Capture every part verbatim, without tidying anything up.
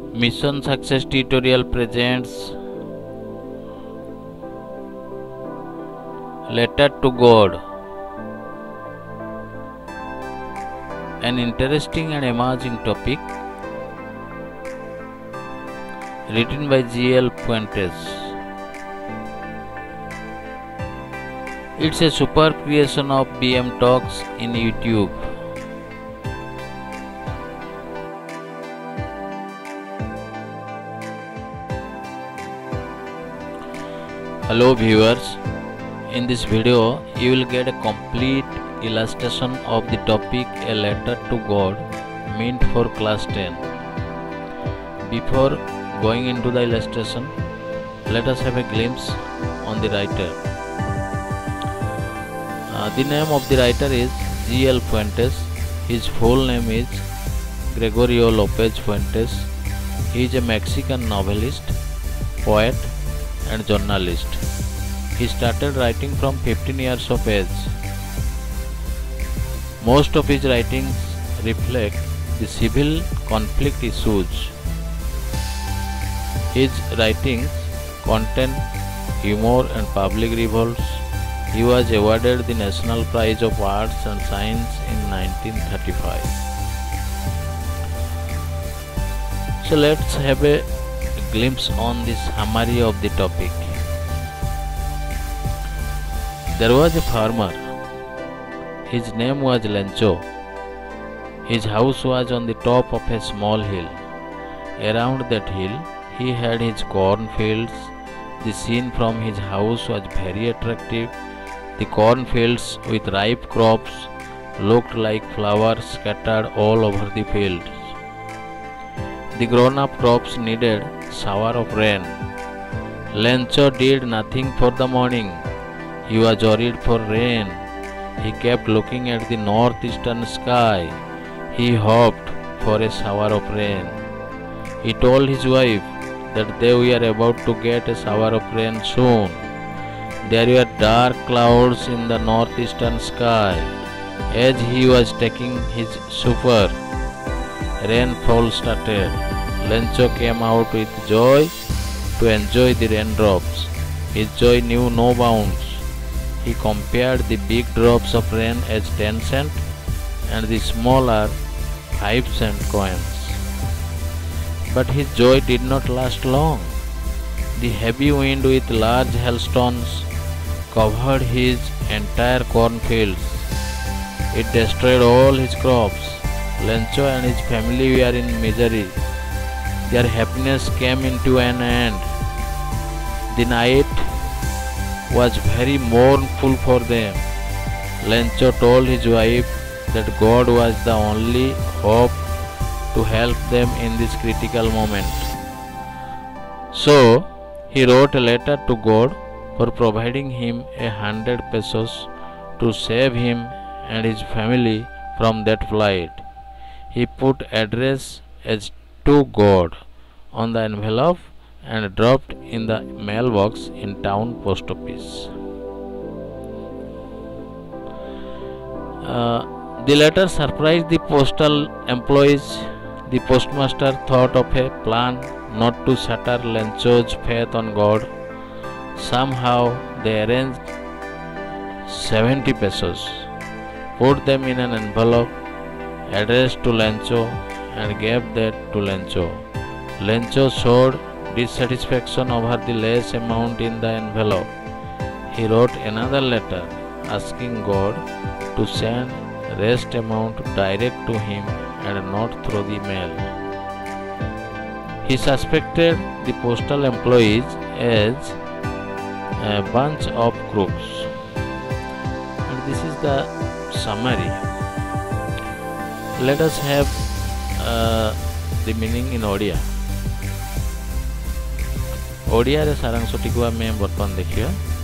Mission Success Tutorial presents Letter to God, an interesting and emerging topic written by G L Fuentes. It's a super creation of B M Talks in YouTube. Hello viewers, in this video you will get a complete illustration of the topic A Letter to God meant for class ten. Before going into the illustration, let us have a glimpse on the writer. Uh, the name of the writer is G L Fuentes. His full name is Gregorio Lopez Fuentes. He is a Mexican novelist, poet and journalist. He started writing from fifteen years of age. Most of his writings reflect the civil conflict issues. His writings contain humor and public revolts. He was awarded the National Prize of Arts and Science in nineteen thirty-five. So let's have a glimpse on the summary of the topic. There was a farmer. His name was Lencho. His house was on the top of a small hill. Around that hill, he had his cornfields. The scene from his house was very attractive. The cornfields with ripe crops looked like flowers scattered all over the fields. The grown-up crops needed shower of rain. Lencho did nothing for the morning. He was worried for rain. He kept looking at the northeastern sky. He hoped for a shower of rain. He told his wife that they were about to get a shower of rain soon. There were dark clouds in the northeastern sky. As he was taking his supper, rainfall started. Lencho came out with joy to enjoy the raindrops. His joy knew no bounds. He compared the big drops of rain as ten cent and the smaller five cent coins. But his joy did not last long. The heavy wind with large hailstones covered his entire cornfields. It destroyed all his crops. Lencho and his family were in misery. Their happiness came into an end. The night was very mournful for them. Lencho told his wife that God was the only hope to help them in this critical moment. So he wrote a letter to God for providing him a hundred pesos to save him and his family from that flight. He put address as to God on the envelope and dropped in the mailbox in town post office. Uh, the letter surprised the postal employees. The postmaster thought of a plan not to shatter Lencho's faith on God. Somehow they arranged seventy pesos, put them in an envelope addressed to Lencho and gave that to Lencho. Lencho showed dissatisfaction over the less amount in the envelope. He wrote another letter asking God to send rest amount direct to him and not through the mail. He suspected the postal employees as a bunch of crooks. And this is the summary. Let us have uh, the meaning in Odia. Odia रे सारांशटी को आम बर्तमान देखिए।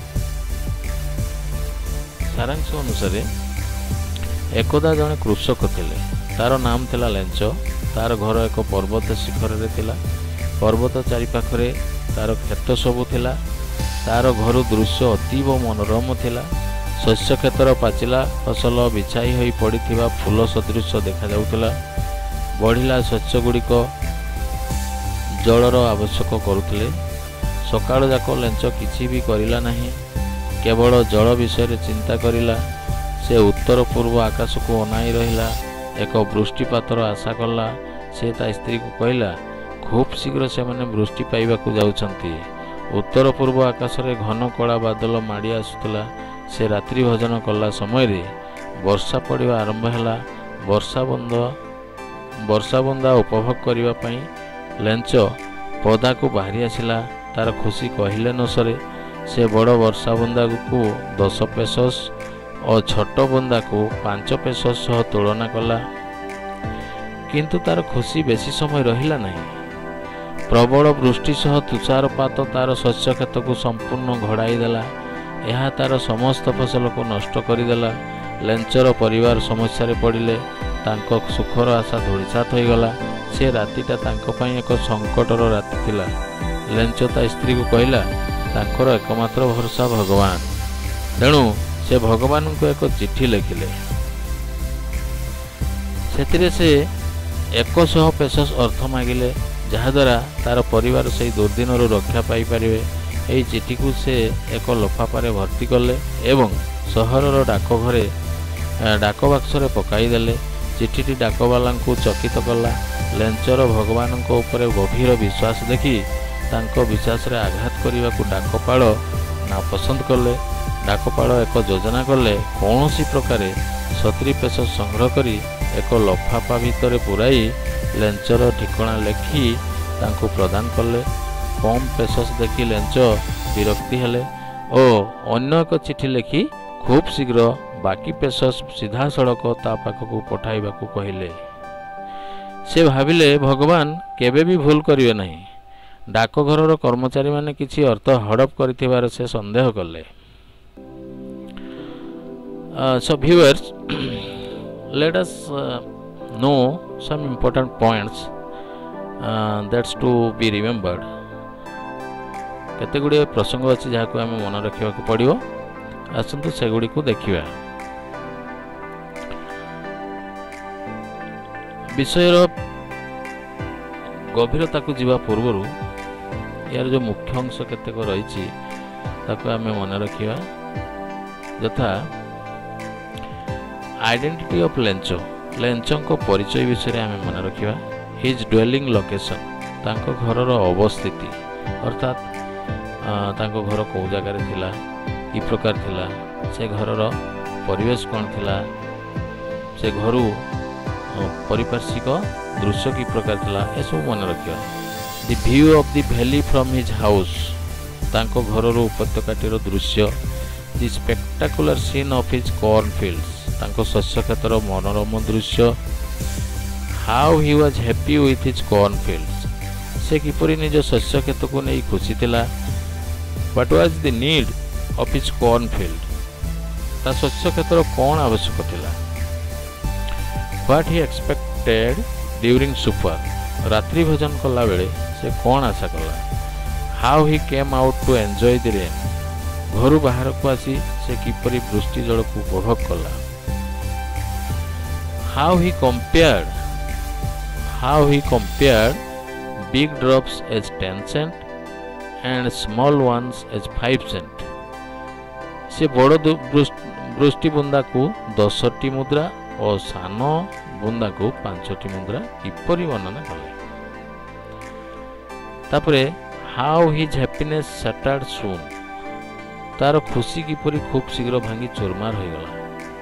सारांश अनुसार एकदा जड़े कृषक थिले, तार नाम थिला लेंचो। तार घर एक पर्वत शिखर रे थिला। पर्वत चारिपाखरे तार खेत सबू थिला। तार घर दृश्य अतीव मनोरम थिला। शस्य क्षेत्र पाचिला फसल बिछाई होई पड़िथिबा फूल सदृश देखा जाउथिला। बढ़िला शस्य गुड़िक जलर आवश्यक करुले। सकाळ जाक लेंच किछि भी करिला नाही, केवल जल विषय चिंता करिला। से उत्तर पूर्व आकाश को अनाई रहिला, एक वृष्टिपातर आशा कला। से ता स्त्री को कहला, खूब शीघ्र से माने वृष्टि पाइबाकू जाउछंती। उत्तर पूर्व आकाश रे घन कला बादल माड़ी आसुतला। से रात्रि भोजन कला समय रे वर्षा पड़िवा आरंभ हैला। वर्षा बंद वर्षा बंदा उपभोग करिवा पई लेंच पदा को बाहरी आसिला। तार खुशी कहिले न सरे। से बड़ वर्षा बंदा को दस पेसस और छोट बंदा को पांच पेसस सह तुलना कला, किंतु तार खुशी बेसी समय रहिला नहीं। प्रबल वृष्टि सह तुषारपात तार शस्य क्षेत्र को संपूर्ण घोड़ाई देला। यह तार समस्त फसल को नष्ट करदेला। लेंचर परिवार समस्या रे पड़िले। तांको सुखर आशा धूलिसात हो गला। से रातिटा तांको पई एक संकटर राति थिला। लेंच ता स्त्री को कहला, तांकर एकमात्र भरोसा भगवान। तेणु से भगवान को एक चिट्ठी लिखिले। सेतिरे से एक सौ पेसस अर्थ मागिले, जहाद्वारा तार परिवार से दुर्दिन रक्षा पाई परिवे। एही चिठी को से एक लफाफारे भर्ती कले एवं सहरर डाकघरे डाकबाक्स रे पकाई देले। चिठीटी डाकवाला को चकित कला। लेंचर भगवान को ऊपर गभीर विश्वास देखि तांको विश्वास रे आघात करने को डाकपाल ना पसंद कले। डाकपाल एक योजना कले, कौन सी प्रकार सतरी पेसस संग्रह करी एक लफाफा भितर पुराई लेंचर ठिकଣା लेखि तांको प्रदान कले। कम पेसस देखि लेंच विरक्ति हेले और अन्य एक चिठी लिखि खूब शीघ्र बाकी पेसस सीधा सड़क ता पाखक पठाइबा को कहिले। से भाविले भगवान केबे भी भूल करिवे नहीं। डाकघरर कर्मचारी माने किछि अर्थ हड़प करथिबार से संदेह कले। So viewers, let us uh, know some important points uh, that's to be remembered. केते गुड़े प्रसंग अच्छी जहाँ को आम मन रखा पड़ो। आसतु सेगुड़ी को देखिए। विषयर गभीरता को जीवा पूर्व यार जो मुख्य अंश केतेक रही आम मन रखा। यथा आइडेंटिटी ऑफ लेंचो। लेंचों को परिचय विषय आम मन रखा। हिज ड्वेलिंग लोकेशन, तांको घरर अवस्थिति अर्थात तांको घर कौ जगार थिला, कि प्रकार थिला, से घरर परिवेश कौन थिला, से घर पारिपार्श्विक दृश्य कि प्रकार थिला, ए सब मन रखा। The view of the valley from his house, तांको घरर उपत्यकाटीर दृश्य। The spectacular scene of his corn fields, तांको शस्य क्षेत्र मनोरम दृश्य। How he was happy with his corn fields, से किपरि निज शस्य क्षेत्र को नहीं खुशी थिला। What was the need of his corn field, ता शस्य क्षेत्र कौन आवश्यक थिला। What he expected during supper, रात्रि भोजन कला बेले से कौन आशा कला। How he came out to enjoy the rain, घर बाहर को आसी से किपरि वृष्टि जल को उपभोग कला। How he compared how he compared big drops as ten cent and small ones as five cent, से बड़ वृष्टि बुंदा को दसटी मुद्रा और सान बुंदा को पांचटी मुद्रा किपरि वर्णना कले। तापरे how his happiness shattered soon, तार खुशी किपरि खूब शीघ्र भांगी चूरमार हो गला।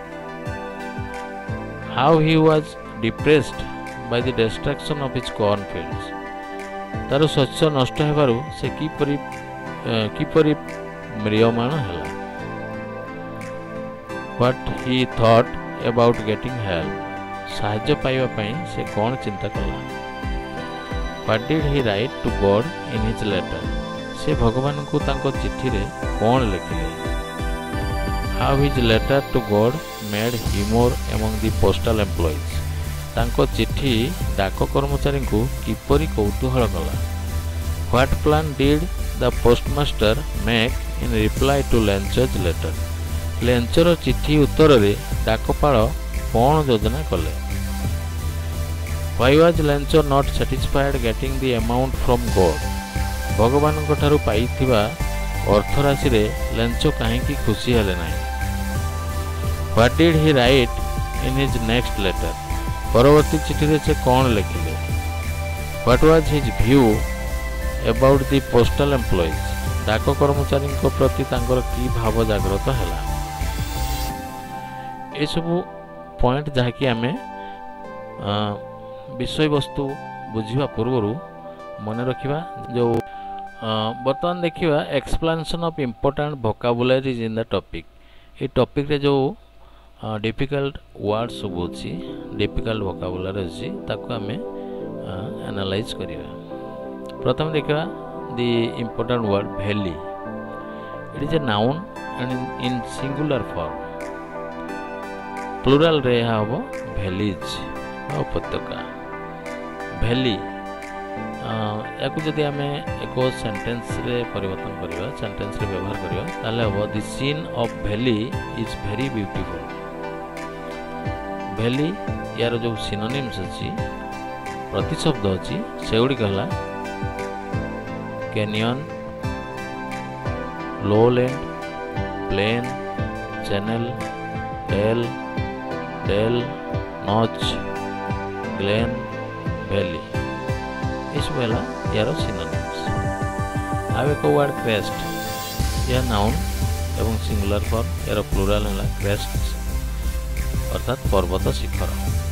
How he was depressed by the destruction of his corn fields, तार शस्य नष्ट हेबारु से किपरि किपरि म्रियमाण हैला। What he thought about getting help, साहाय्य पाइबा पई से कौन चिंता कला। What did he write to God in his letter, से भगवान को तांको चिट्ठी रे कौन लिखिले। How his letter to God made humour among the postal employees, तांको चिट्ठी डाक कर्मचारी को किपरि कौतूहल कला। What plan did the postmaster make in reply to Lencho's letter, लेंचर चिट्ठी उत्तर रे डाकपाल कौन योजना कले। Why was Lencho not satisfied getting the amount from God? भगवान को ठारू पाइथिबा अर्थ राशि रे लेंचो काहेकि खुशी हेले नाही? What did he write in his next letter? परवर्ती चिठी रे से कोन लिखिले? What was his view about the postal employees? डाक कर्मचारी को प्रति तांकर की भाव जागृत हैला? ए सब पॉइंट जहाँकि आमे विषय वस्तु बुझिबा पूर्व मन रखिबा। जो बर्तमान देखिबा explanation of important vocabularies in the topic. ये टॉपिक रे जो डिफिकल्ट वर्ड सब अछि, डिफिकल्ट वोकाबुलरी अछि, ताको आमे एनालाइज करिबा। प्रथम देखिबा the important word valley. It is a noun and in singular form. Plural रे हबो वैलीज उपत्यका। वैली याकु जदि आमे एक सेंटेंस रे परिवर्तन करिबा, सेंटेंस रे व्यवहार करिबा, ताले हबो the scene of valley is very beautiful. Valley यार जो सिनोनिम्स अछि, प्रतिशब्द अछि, सेउडी कहला canyon, lowland, plain, channel, dale, dale, notch, glen, valley. इस वेला यार सिनोनिम्स। आव एक वर्ड क्रेस्ट। यह नाउन एवं सिंगुलर फॉर्म, यार प्लुराल है क्रेस्ट अर्थात पर्वत शिखर।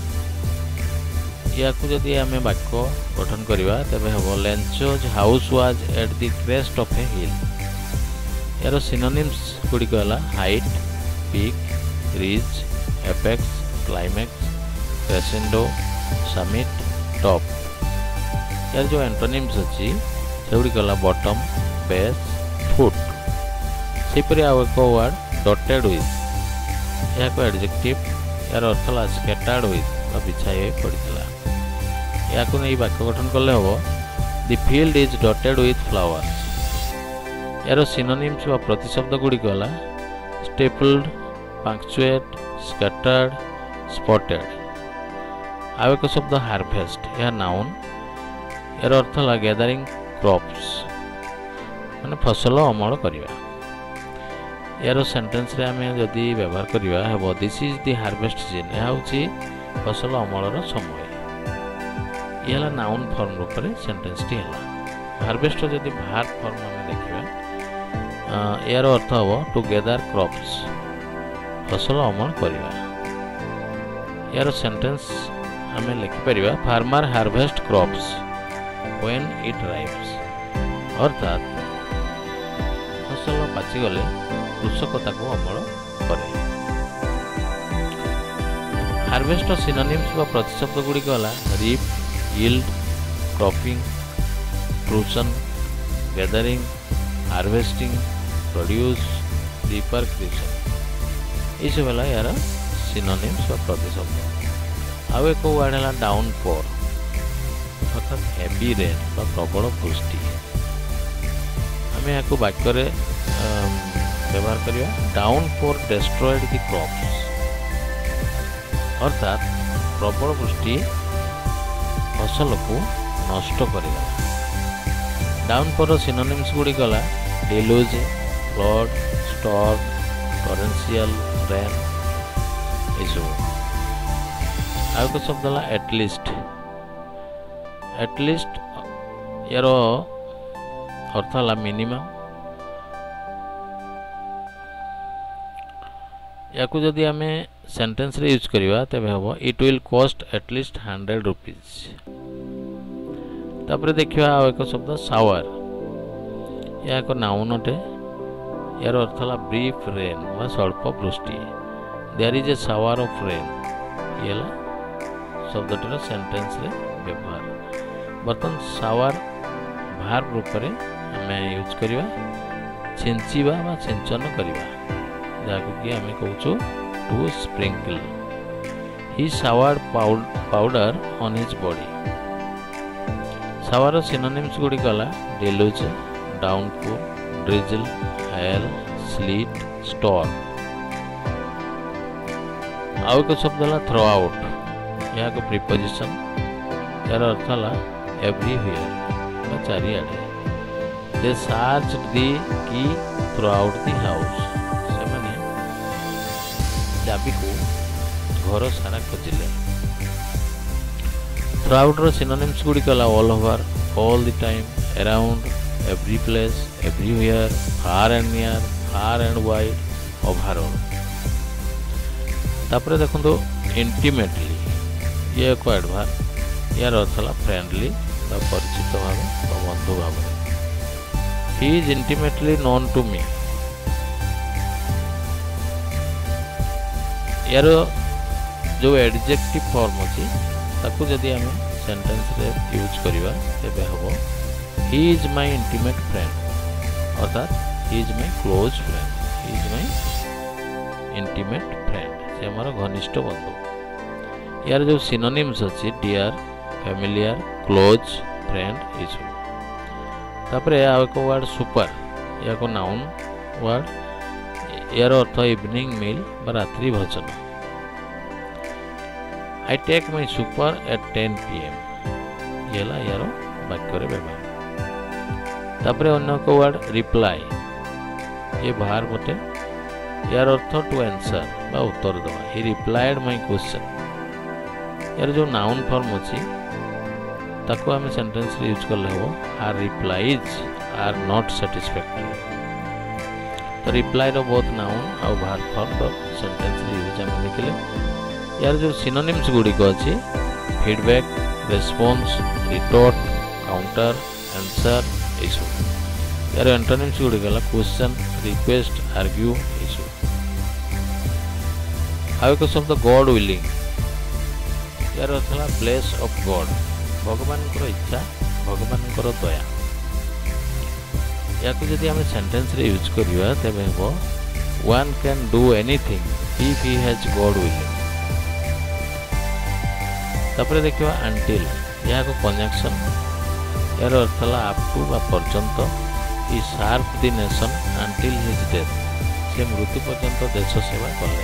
या जदि आम वाक्य गठन करवा तेज हम Lencho's house was at the crest of a hill. यार सिनोनिम्स गुड़िक है height, peak, ridge, apex, climax, crescendo, summit, top. यार जो एंटोनिम्स अच्छी से गुड़िक है बॉटम, बेस, फुट। सेपरी आउ एक वर्ड डॉटेड विथ। यह को एडजेक्टिव, यार अर्थ है स्कैटर्ड विथ, बिछाई पड़ता। या नहीं वाक्य गठन कले हम the field is dotted with flowers. यार सिनोनिम्स व प्रतिशब्द गुड़िक है स्टेपल्ड, पंक्चुएट, स्कैटर्ड, स्पॉटेड। आउ एक शब्द हार्वेस्ट। यह नाउन। यार अर्थ है गैदरिंग क्रॉप्स, माने फसल अमल करवा। यार सेंटेंस रे आमे जदि व्यवहार करवा हेबो this is the harvest season. यह होची फसल अमलर समय। यह नाउन फॉर्म रूप में सेंटेंस टी है। हार्वेस्ट जदि भार्ब फॉर्म आमे देखिबा यार अर्थ हम टू गैदर क्रॉप्स, फसल अमल करवा। यार सेंटेंस आमे लिखि परिबा farmer harvest crops when it ripens. अर्थात फसल पाची गले कृषक ताको अमल करे। हार्वेस्ट सिनोनिम्स व प्रतिशब्द गुड़िक है रीप, यील्ड, क्रॉपिंग, प्रूसन, गैदरिंग, हार्वेस्टिंग, प्रोड्यूस, रिपरक्यूशन। ये सब है यार सिनोनिम्स व प्रतिशब्द। आउ एक वर्ड है डाउनपोर अर्थात हेवी रेन व प्रबल वृष्टि। आम यहाँ वाक्य व्यवहार करवा डाउनपोर डेस्ट्रॉयड द क्रॉप्स। अर्थात प्रबल वृष्टि फसल को नष्ट करेगा। डाउनपोर सिनोनिम्स गुड़िक है deluge, flood, storm, torrential rain. ये आउ एक शब्द है एटलिस्ट। एटलिस्ट यार अर्थ है मिनिमम। या जदि आम सेंटेंस रे यूज करवा तेज हम it will cost at least hundred rupees. तापर देखिए आ एक शब्द सावर। यह एक नाउन अटे। यार अर्थ है ब्रीफ रेन व स्वल्प वृष्टि। There is a shower of rain. ये शब्दटर सेंटेंस रे व्यवहार। बर्तन सावर भार्ब रूप में आम यूज करवा छिंचिबा बा सिंचन करवा, जहाँको कि आम कहूँ to sprinkle. He showered powder on his body. Shower synonyms गुड़िक है deluge, downpour, drizzle, hail, sleet, storm. आउ एक शब्द है थ्रो आउट। यह एक प्रीपोजिशन। यार अर्थ है एवरीवेयर बा चारिआडे। दे सर्च्ड दी की थ्रू आउट दी हाउस से माने चाबी को घर सारा खोजिले। थ्रू आउट रो सिनोनिम्स गुडी कला all over, all the time, around, every place, everywhere, far and near, far and wide, overall. तापर देखो इंटीमेटली ये एक एडभार्ब, यार अर्थ है फ्रेंडली बा परिचित भाव बा बंधु भाव। He is intimately known to me, यार जो एडजेक्टिव फॉर्म अच्छी ताकू जदि आम सेंटेंस रे यूज करवा तेबे हम he is my intimate friend अर्थात he is my close friend, he is my intimate friend से हमारा घनिष्ठ बंधु। यार जो सिनोनिम्स अच्छी डियर, फैमिलियर, क्लोज, फ्रेंड ये सब। तापर आउ एक वर्ड सुपर, या को नाउन वर्ड, यार अर्थ इवनिंग मील बा रात्रि भोजन। I take my supper at ten p m ये यार वाक्य व्यवहार। तापर अन्य एक वर्ड रिप्लाई, ये बाहर गोटे, यार अर्थ टू आंसर बा उत्तर दवा। ही रिप्लाइड माय क्वेश्चन, यार जो नाउन फॉर्म अच्छी ताको आम सेंटेंस रे यूज करले हो are replies are not satisfactory. तो रिप्लाई रो बहुत नाउन आ बाहर फॉर्म रो सेंटेंस रे यूज आम देखले। यार जो सिनोनिम्स गुडी को अच्छी feedback, response, retort, counter, answer issue. यार एंटोनिम्स गुडी गला क्वेश्चन, रिक्वेस्ट, आर्ग्यू इशू। हाउ एक शब्द गॉड विलिंग, यार अर्थ है प्लेस ऑफ गॉड, भगवान इच्छा, भगवान दया। या जदि आम सेंटेंस रे यूज करवा तेबे हम one can do anything if he has God willing. तापर देखिवा अंटिल, यह को कंजंक्शन, यार अर्थ है अप टू बा पर्यंत। He serve the nation until his death, से मृत्यु पर्यंत देश सेवा कले।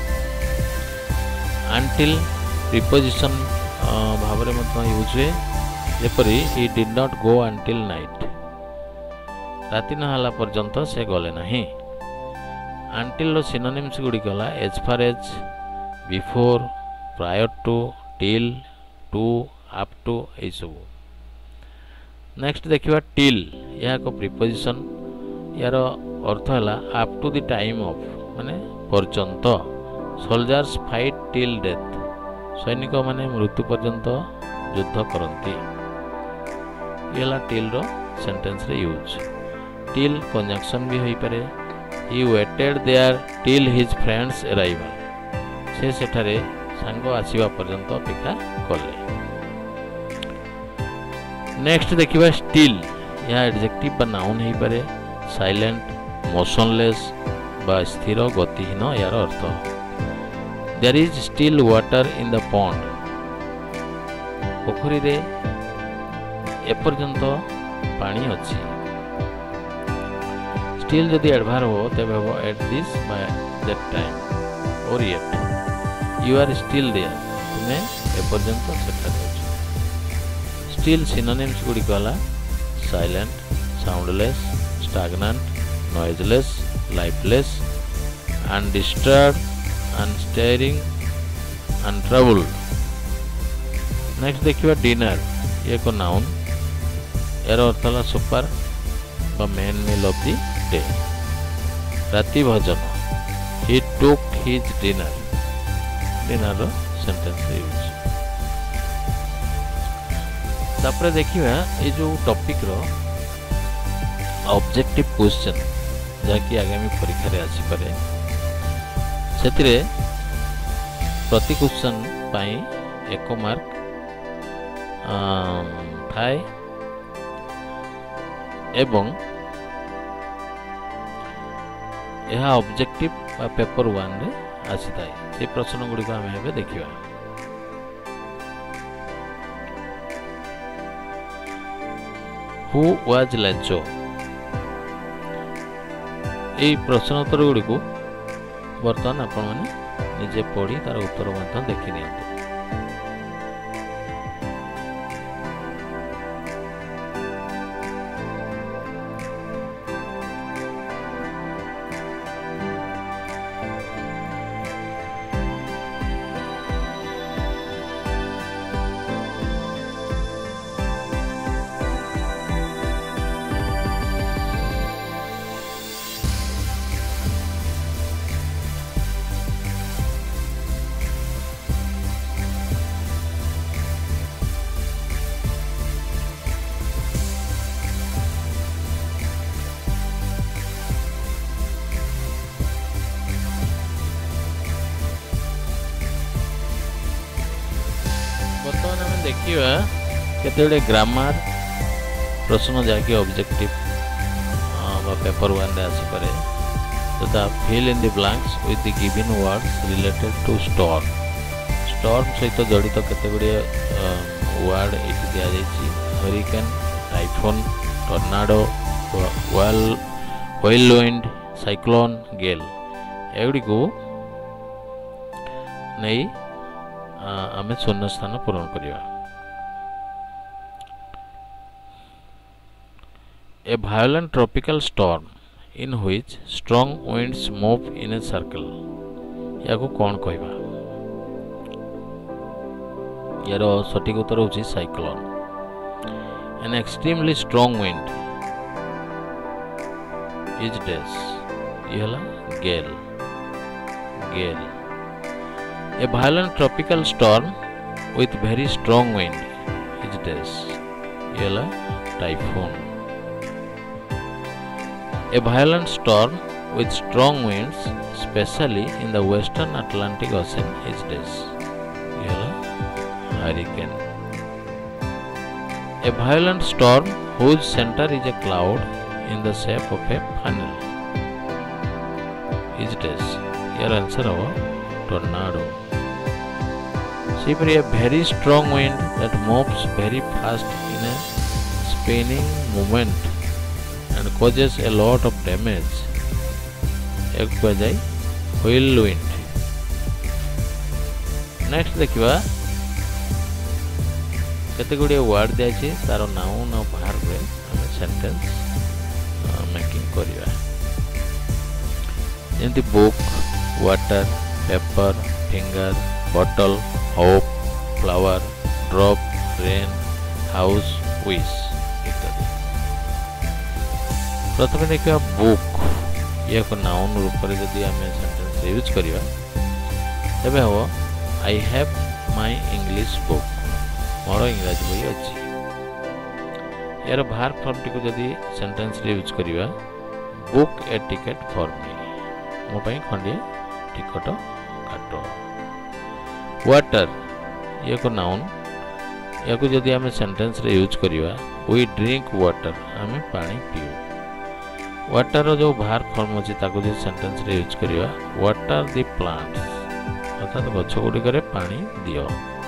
अंटिल प्रिपोजिशन भाव में यूज हुए, जेपरी he did not go until night, राति नहाला पर्यंत से गले नहीं। अंटिल सिनोनिम्स गुडी गला as far as, before, prior to, till, to, up to ये सब। नेक्स्ट देखिवा टिल, यह एक प्रिपोजिशन, यार अर्थ है up to the time of माने पर्यंत। सोल्जर्स फाइट टिल डेथ, सैनिक माने मृत्यु पर्यंत युद्ध करती। ये टिल रो सेंटेंस रे यूज। टिल कंजंक्शन भी होई पारे। He waited there till his friend's arrival, से सेठारे सांग आसीबा पर्यंत अपेक्षा कले। नेक्स्ट देखिबा स्टिल, यह एडजेक्टिव बा नाउन होई पारे। साइलेंट, मोशनलेस बा स्थिर गतिहीन यार अर्थ। There is still water in the pond, पोखरी रे एपर्यंत पानी अच्छी। स्टिल जदि एडभार हो तेबे हो at this by that time or yet, you are still there, तुमे एपर्यंत सेठारे अछ। स्टिल सिनोनिम्स गुडी गला silent, soundless, stagnant, noiseless, lifeless, undisturbed, unstirring, untroubled. Next देखिवा डिनर, ये को नाउन, यार अर्थ है सुपर बा main meal of the day, राति भोजन। He took his dinner, dinner रो सेंटेंस यूज। तापर देखिवा ये जो टॉपिक रो ऑब्जेक्टिव क्वेश्चन जहाँकि आगामी परीक्षा रे आसी पारे, सेतिरे प्रति क्वेश्चन पाई एक मार्क थाए एवं यह ऑब्जेक्टिव बा पेपर वन रे आसी थाए। से प्रश्न गुडी को आम एबे देखिबा। हु वाज लेंचो, ये प्रश्नोत्तर गुडी को बर्तमान आपण माने निजे पढ़ी तार उत्तर देखी नि। देखिए केते ग्रामर प्रश्न जाकि ऑब्जेक्टिव पेपर वन रे आसी पारे तथा fill in the blanks with the given words related to storm storm सहित जड़ित केते गुडी वर्ड एठी दिया जायछि हरिकेन टाइफोन टर्नाडो वाल व्हिरलविंड साइक्लोन गेल एगुडी को नहीं आमे शून्य स्थान पूरण करिवा A violent tropical storm in which strong winds move in a circle याको कौन कहबा यार सटीक उत्तर होची cyclone an extremely strong wind is dash यहला gale gale a violent tropical storm with very strong wind is dash यहला typhoon A violent storm with strong winds, especially in the western Atlantic Ocean, is this. Hurricane. A violent storm whose center is a cloud in the shape of a funnel is this. Your answer is tornado. See, a very strong wind that moves very fast in a spinning movement and causes a lot of damage. एक बजाय whirlwind. Next देखिबा केते गुडी word दियाछि तार noun और verb रे हम sentence making करिवा जेंति book water paper finger bottle hope flower drop rain house wish इत्यादि प्रथम देखिए बुक ये को नाउन रूप में जदि आम सेंटेंस यूज करिवा तबे हो I have my English book मोर इंग्रजी बही अछि यार वर्ब फॉर्म टी को जदि सेंटेंस रे यूज करिवा book a ticket for me मो पई खंडे टिकट काटो वाटर ये को नाउन या को जदि आम सेंटेंस रे यूज करिवा वी ड्रिंक वाटर आम पानी पियो वाटर जो वर्ब फॉर्म अछि ताको जे सेंटेंस रे यूज करिवा वाटर द प्लांट्स अर्थात गछ गुडी करे पानी दियो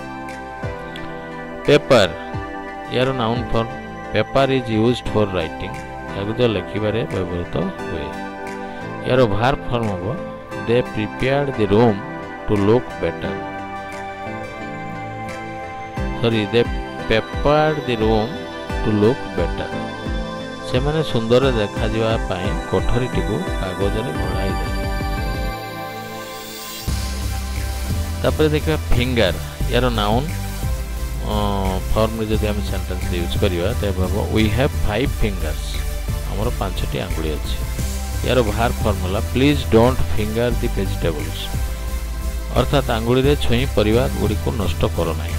पेपर यार noun form paper is used for writing याको जो लिखिबारे व्यवहृत हुए यार वर्ब फॉर्म हो they prepared the room to look better sorry they papered the room to look better से माने सुंदर देखा जिवा पाई कोठरी टिकु कागज रे घोड़ाई दे तापर देखिबा फिंगर यार नाउन फॉर्म रे जदि हम सेंटेंस यूज करिवा ते भाबो वी हैव फाइव फिंगर्स हमर पांचटी आंगुली अछि यार verb formula please don't finger the vegetables अर्थात आंगुली रे छुई परिवा गुडी को नष्ट करो नाही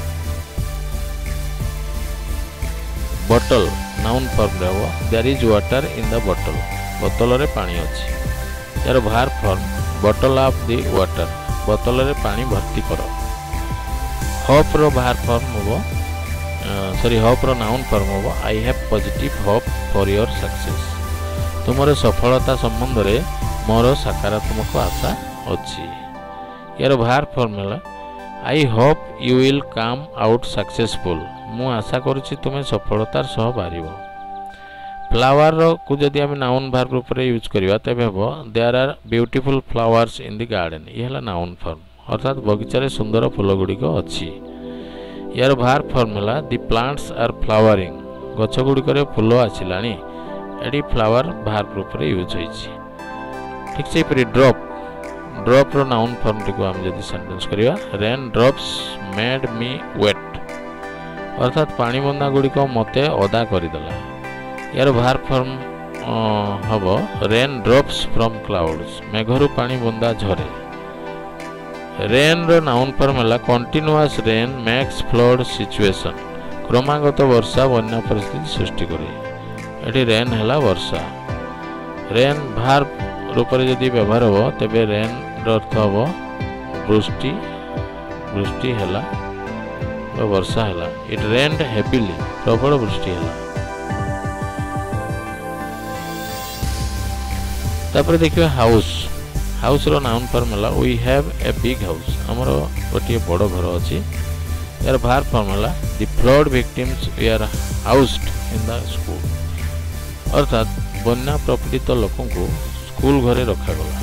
बॉटल नाउन फॉर्म रे हो there is water in the bottle बोतल रे पानी अछि यार verb form bottle of the water बोतल रे पानी भर्ती करो होप रो वर्ब फॉर्म हो सॉरी होप रो नाउन फॉर्म हो I have positive hope for your success तुमरे सफलता संबंध रे मोर सकारात्मक आशा अछि यार verb formula I hope you will come out successful मु आशा करूछि तुमे सफलतार सह बारिबो फ्लावर को जदि हम नाउन वर्ब रूप रे यूज करिवा तबे हो there are beautiful flowers in the garden ये हला नाउन फॉर्म अर्थात बगीचा रे सुंदर फूल गुडी को अछि यार verb formula the plants are flowering गछ गुडी करे फूल आछिलानी एडी फ्लावर वर्ब रूप रे यूज होइछि ठीक से परि ड्रॉप ड्रॉप रो नाउन फॉर्म टी को हम जदि सेंटेंस करिवा rain drops made me wet अर्थात पानी बंदा गुडी को मते ओदा करि दला यार वर्ब फॉर्म हबो रेन ड्रॉप्स फ्रॉम क्लाउड्स मेघरु पानी बंदा झरे रेन रो नाउन फॉर्म हला continuous rain makes flood situation क्रमागत वर्षा बन्या परिस्थिति सृष्टि करे एठी रेन हला वर्षा रेन वर्ब रूप रे यदि व्यवहार हो तबे रेन रो अर्थ हो वृष्टि वृष्टि हला वर्षा है इट रेन्ड हेविली प्रबल वृष्टि है तापर देखिए हाउस हाउस रो नाउन फॉर्म है we have a big house हमर गोटे बड़ घर अच्छी यार भार फॉर्म है the flood victims we are housed in the school अर्थात बन्या प्रपीड़ित लोक को स्कूल घरे रखागला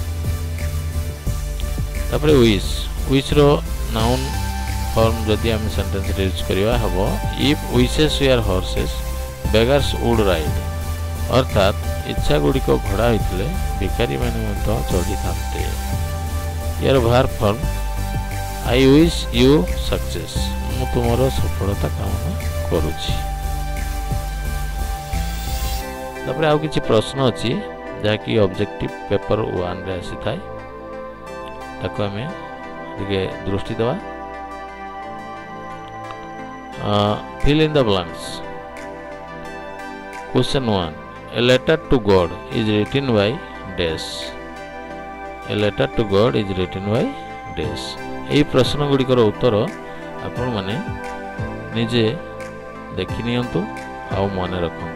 तापर विश विश रो नाउन फॉर्म जदि आम सेंटेंस यूज करवा हम if wishes we are horses beggars would ride अर्थात इच्छा गुड़िक घोड़ा होते भिखारी मैंने चढ़ी था यार भार form I wish you success मु तुमर सफलता कामना करुछि तापर आउ किछि प्रश्न अछि जाकि ऑब्जेक्टिव पेपर वन रे आसी थाए ताको हमें दिगे दृष्टि देवा fill in the blanks question one a letter to God is written by dash a letter to God is written by dash एही प्रश्न गुड़िकर उत्तर आपण माने निजे देखि नियंतु आ मन रखंतु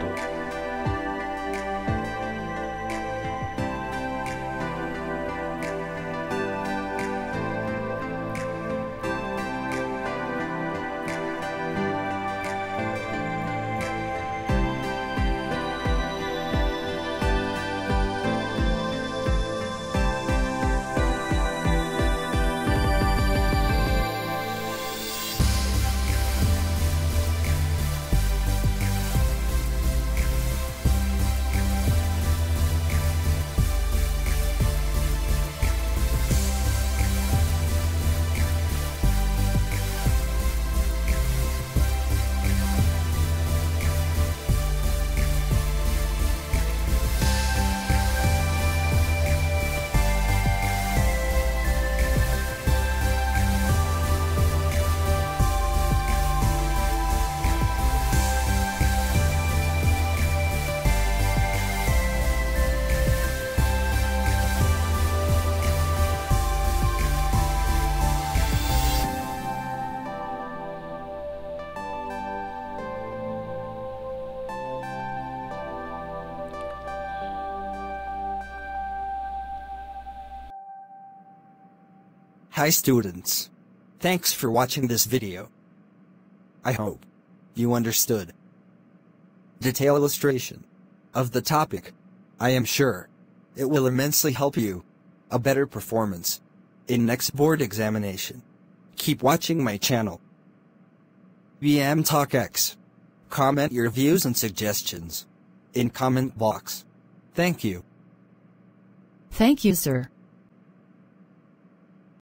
Hi students. Thanks for watching this video. I hope you understood. Detailed illustration of the topic. I am sure it will immensely help you a better performance in next board examination. Keep watching my channel. V M Talk X. Comment your views and suggestions in comment box. Thank you. Thank you, sir.